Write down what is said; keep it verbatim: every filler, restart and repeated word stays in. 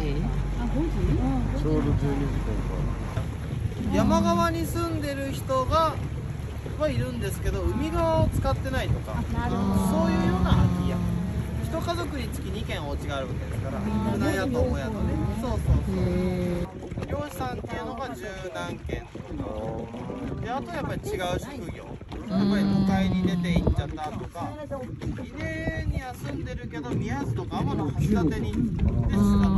あ、ごじ？ ちょうどじゅうにじかんか。 山側に住んでる人がはいるんですけど、海側を使ってないとか、そういうような空き家。一家族につきにけんお家があるわけですから、船屋と母屋とね。そうそうそう。漁師さんっていうのが十何軒とか。で、あとやっぱり違う職業。やっぱり都会に出て行っちゃったとか、伊根には住んでるけど、宮津とか天橋立にでしか